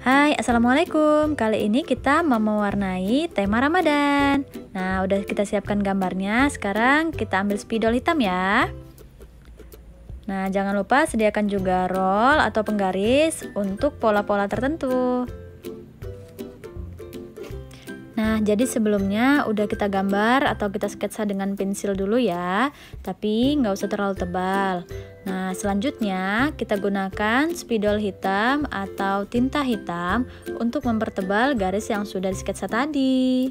Hai, Assalamualaikum. Kali ini kita mau mewarnai tema Ramadan. Nah, udah kita siapkan gambarnya. Sekarang kita ambil spidol hitam ya. Nah, jangan lupa sediakan juga roll atau penggaris untuk pola-pola tertentu. Nah, jadi sebelumnya udah kita gambar atau kita sketsa dengan pensil dulu ya, tapi nggak usah terlalu tebal. Nah, selanjutnya kita gunakan spidol hitam atau tinta hitam untuk mempertebal garis yang sudah disketsa tadi.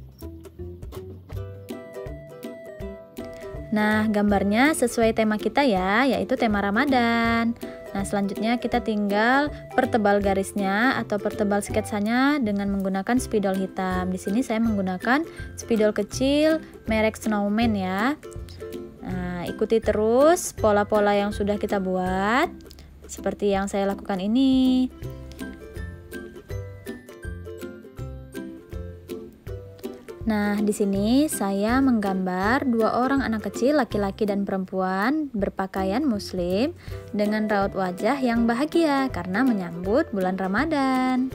Nah, gambarnya sesuai tema kita ya, yaitu tema Ramadan. Nah, selanjutnya kita tinggal pertebal garisnya atau pertebal sketsanya dengan menggunakan spidol hitam. Di sini saya menggunakan spidol kecil merek Snowman ya. Nah, ikuti terus pola-pola yang sudah kita buat seperti yang saya lakukan ini. Nah, di sini saya menggambar dua orang anak kecil, laki-laki dan perempuan, berpakaian muslim dengan raut wajah yang bahagia karena menyambut bulan Ramadan.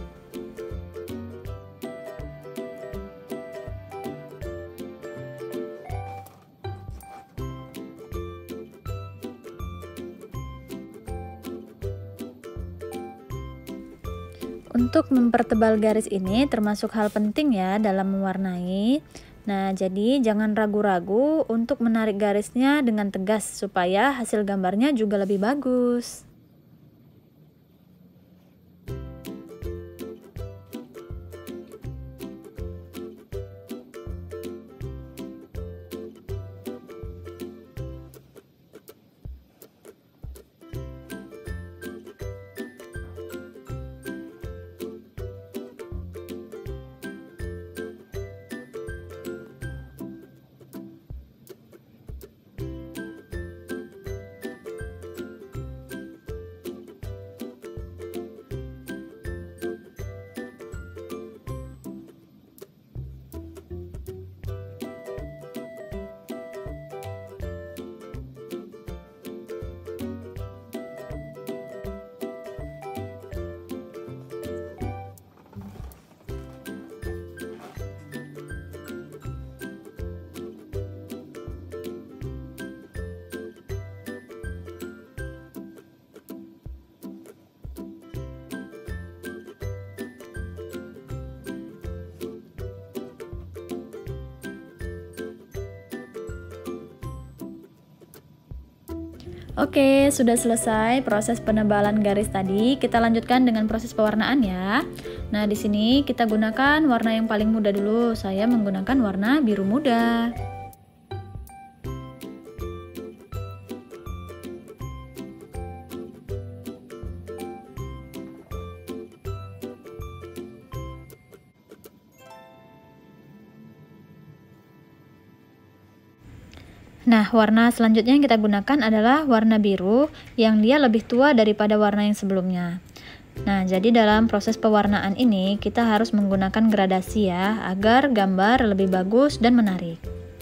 Untuk mempertebal garis ini termasuk hal penting ya dalam mewarnai. Nah, jadi jangan ragu-ragu untuk menarik garisnya dengan tegas supaya hasil gambarnya juga lebih bagus. Oke, sudah selesai proses penebalan garis tadi. Kita lanjutkan dengan proses pewarnaan ya. Nah, di sini kita gunakan warna yang paling mudah dulu. Saya menggunakan warna biru muda. Nah, warna selanjutnya yang kita gunakan adalah warna biru yang dia lebih tua daripada warna yang sebelumnya. Nah, jadi dalam proses pewarnaan ini kita harus menggunakan gradasi ya, agar gambar lebih bagus dan menarik.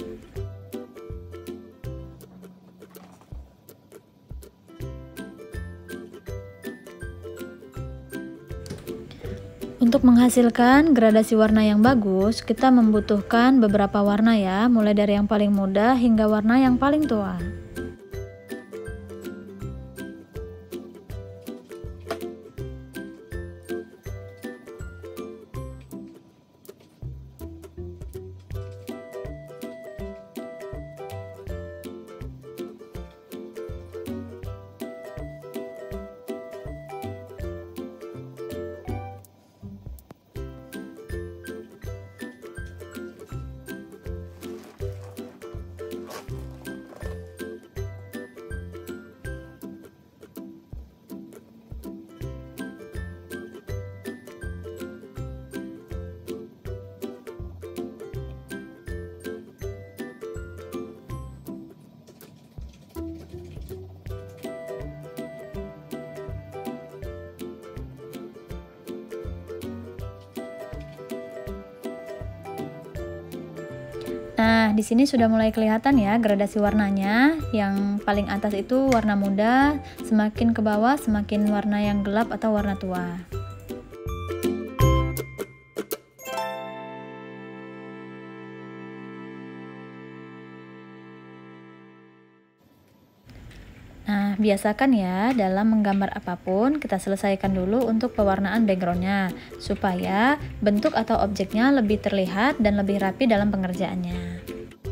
Untuk menghasilkan gradasi warna yang bagus, kita membutuhkan beberapa warna ya, mulai dari yang paling muda hingga warna yang paling tua. Nah, di sini sudah mulai kelihatan ya gradasi warnanya. Yang paling atas itu warna muda, semakin ke bawah semakin warna yang gelap atau warna tua. biasakan ya, dalam menggambar apapun, kita selesaikan dulu untuk pewarnaan backgroundnya, supaya bentuk atau objeknya lebih terlihat dan lebih rapi dalam pengerjaannya.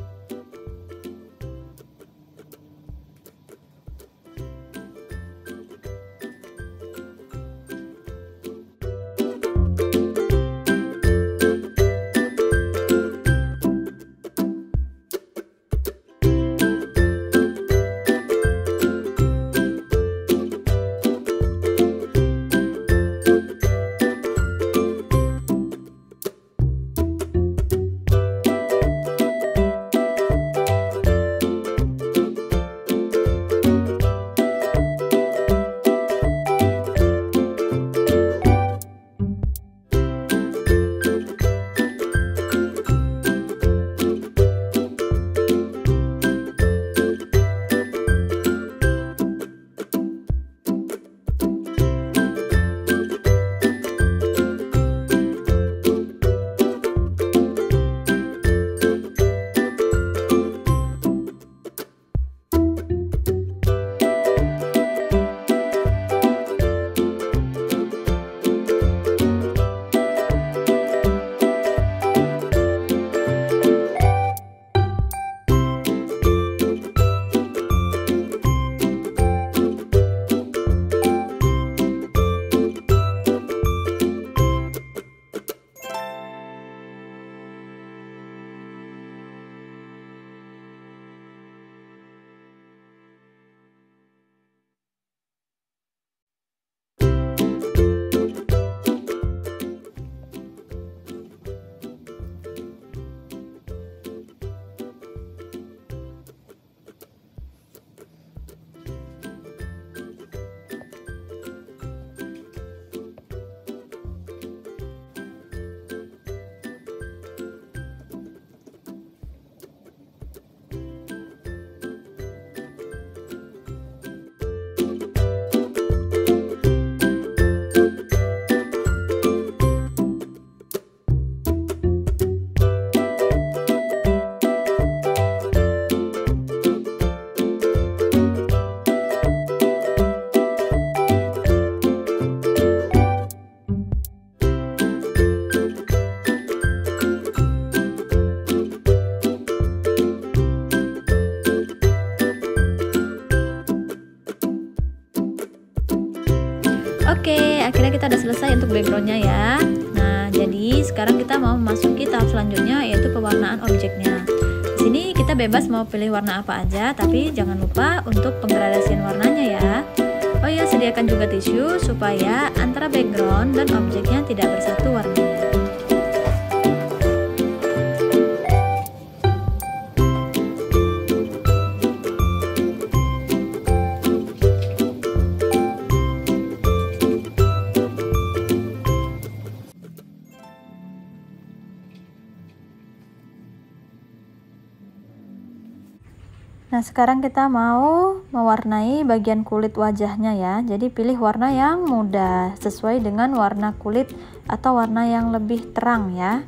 Oke, akhirnya kita udah selesai untuk backgroundnya ya. Nah, jadi sekarang kita mau memasuki tahap selanjutnya, yaitu pewarnaan objeknya. Di sini kita bebas mau pilih warna apa aja, tapi jangan lupa untuk penggradasian warnanya ya. Oh ya, sediakan juga tisu supaya antara background dan objeknya tidak bersatu warnanya. Nah, sekarang kita mau mewarnai bagian kulit wajahnya ya. Jadi pilih warna yang mudah, sesuai dengan warna kulit atau warna yang lebih terang ya.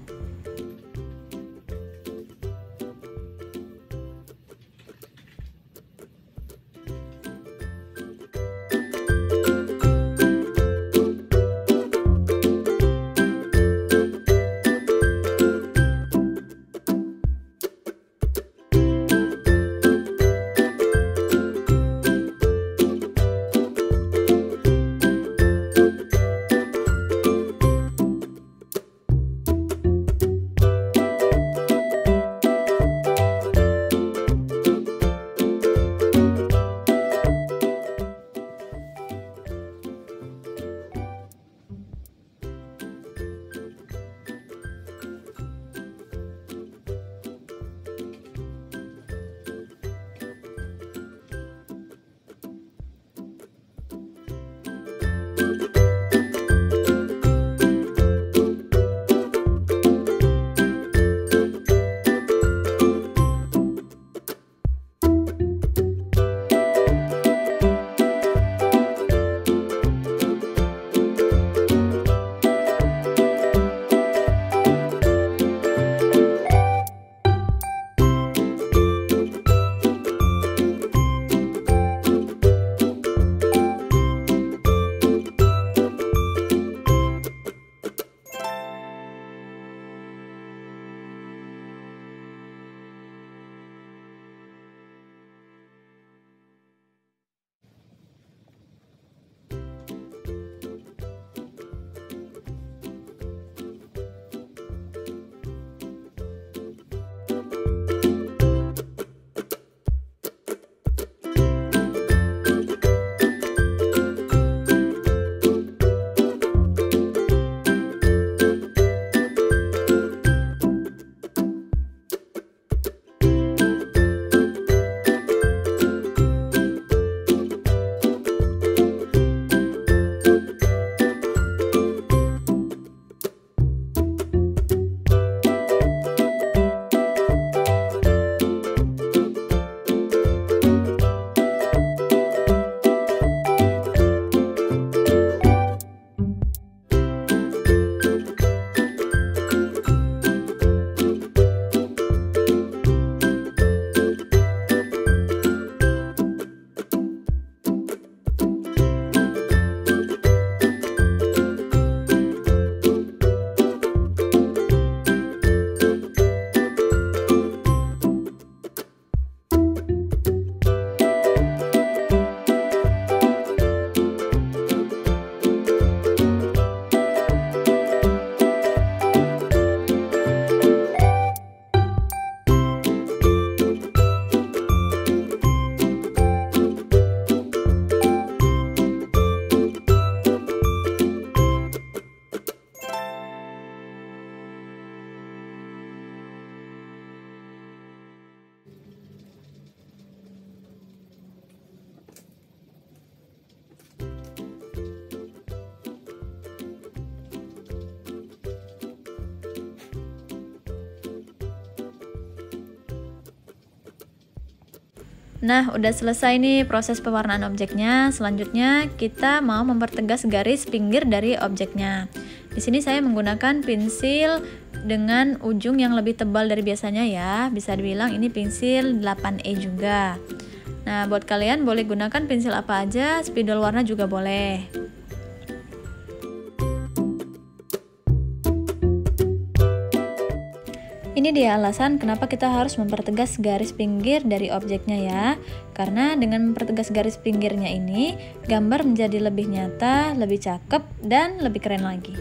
Nah, udah selesai nih proses pewarnaan objeknya. Selanjutnya kita mau mempertegas garis pinggir dari objeknya. Di sini saya menggunakan pensil dengan ujung yang lebih tebal dari biasanya ya. Bisa dibilang ini pensil 8E juga. Nah, buat kalian boleh gunakan pensil apa aja, spidol warna juga boleh. Ini dia alasan kenapa kita harus mempertegas garis pinggir dari objeknya ya. Karena dengan mempertegas garis pinggirnya ini, gambar menjadi lebih nyata, lebih cakep, dan lebih keren lagi.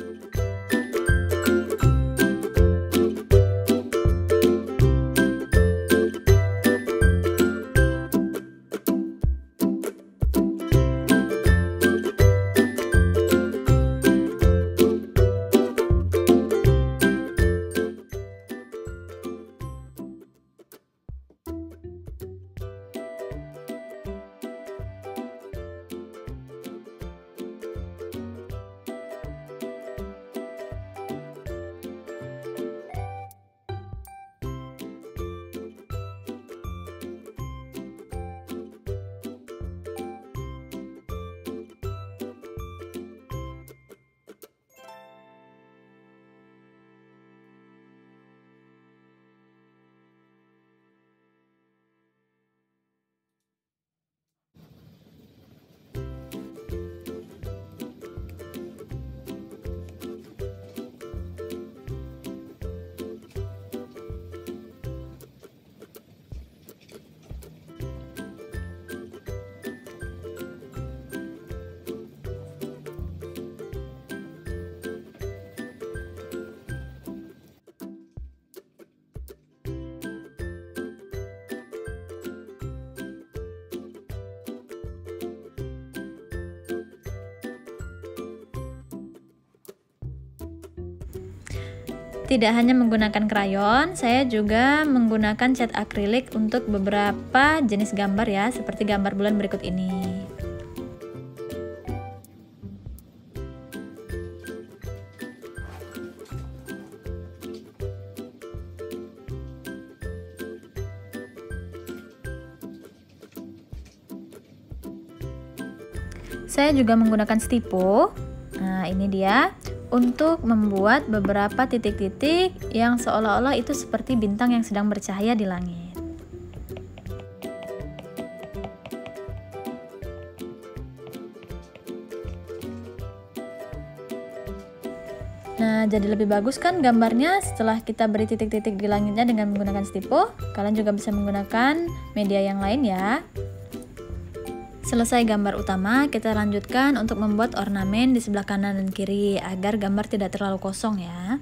Tidak hanya menggunakan krayon, saya juga menggunakan cat akrilik untuk beberapa jenis gambar ya, seperti gambar bulan berikut ini. Saya juga menggunakan stipo. Nah, ini dia. Untuk membuat beberapa titik-titik yang seolah-olah itu seperti bintang yang sedang bercahaya di langit. Nah, jadi lebih bagus kan gambarnya setelah kita beri titik-titik di langitnya dengan menggunakan stipo. Kalian juga bisa menggunakan media yang lain ya. Selesai gambar utama, kita lanjutkan untuk membuat ornamen di sebelah kanan dan kiri agar gambar tidak terlalu kosong ya.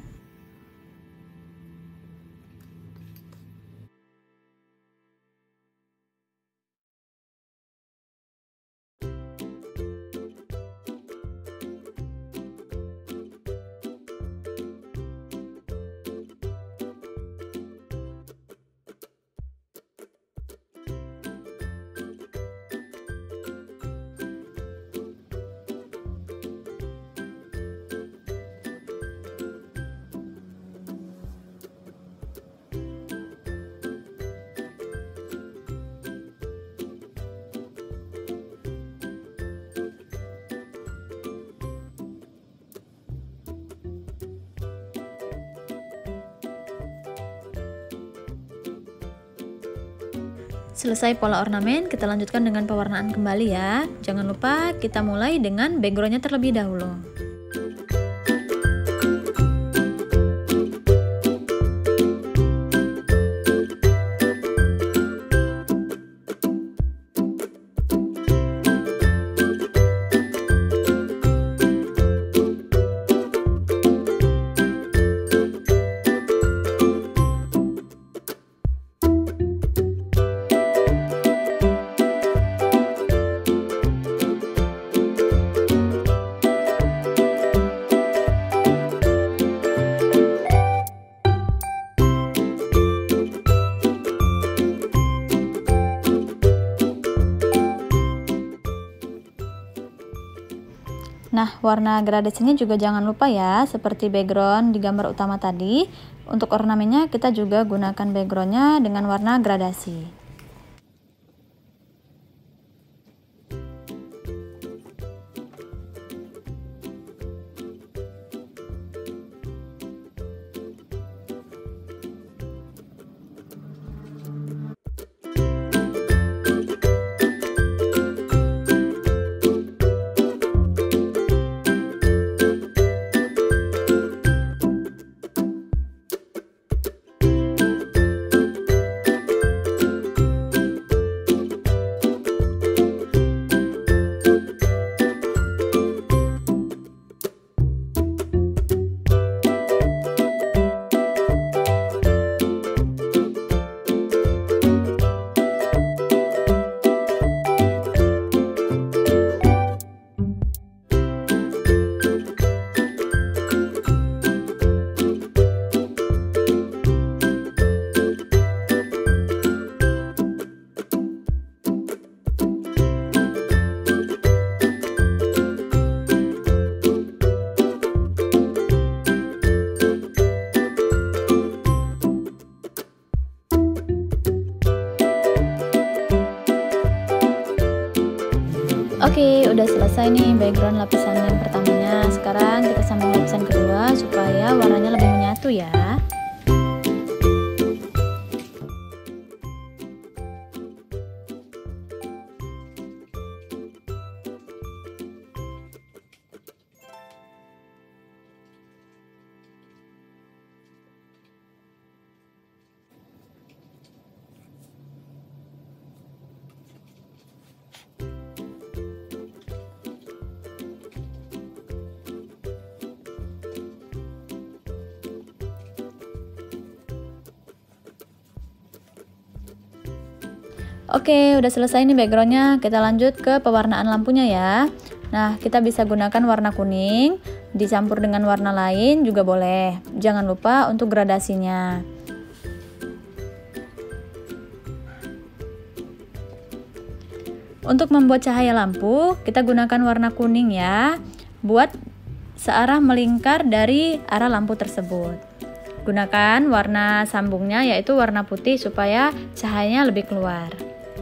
Selesai pola ornamen, kita lanjutkan dengan pewarnaan kembali ya. Jangan lupa kita mulai dengan backgroundnya terlebih dahulu. Nah, warna gradasinya juga jangan lupa ya, seperti background di gambar utama tadi. Untuk ornamennya kita juga gunakan backgroundnya dengan warna gradasi. udah selesai nih background lapisan yang pertamanya. Sekarang kita sambung lapisan kedua supaya warnanya lebih menyatu ya. Oke, udah selesai nih backgroundnya. Kita lanjut ke pewarnaan lampunya ya. Nah, kita bisa gunakan warna kuning, dicampur dengan warna lain juga boleh. Jangan lupa untuk gradasinya. Untuk membuat cahaya lampu, kita gunakan warna kuning ya. Buat searah melingkar dari arah lampu tersebut. Gunakan warna sambungnya yaitu warna putih supaya cahayanya lebih keluar.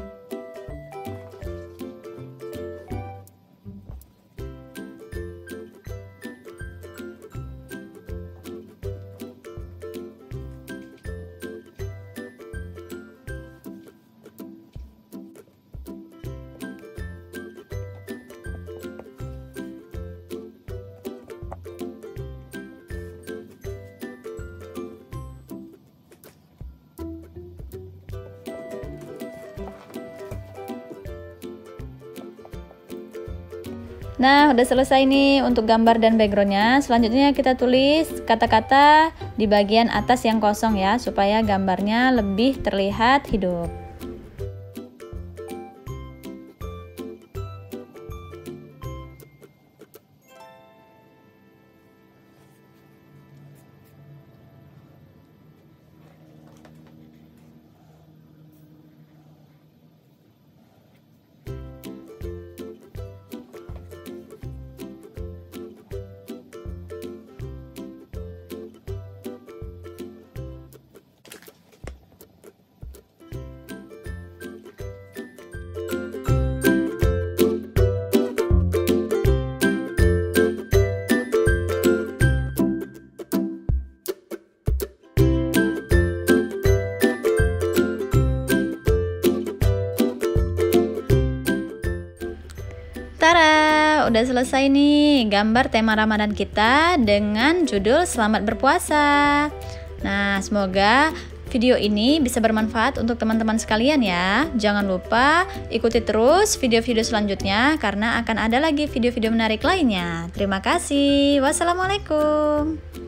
Nah, udah selesai nih untuk gambar dan backgroundnya. Selanjutnya kita tulis kata-kata di bagian atas yang kosong ya, supaya gambarnya lebih terlihat hidup. Tara, udah selesai nih gambar tema Ramadan kita dengan judul Selamat Berpuasa. Nah, semoga video ini bisa bermanfaat untuk teman-teman sekalian ya. Jangan lupa ikuti terus video-video selanjutnya karena akan ada lagi video-video menarik lainnya. Terima kasih. Wassalamualaikum.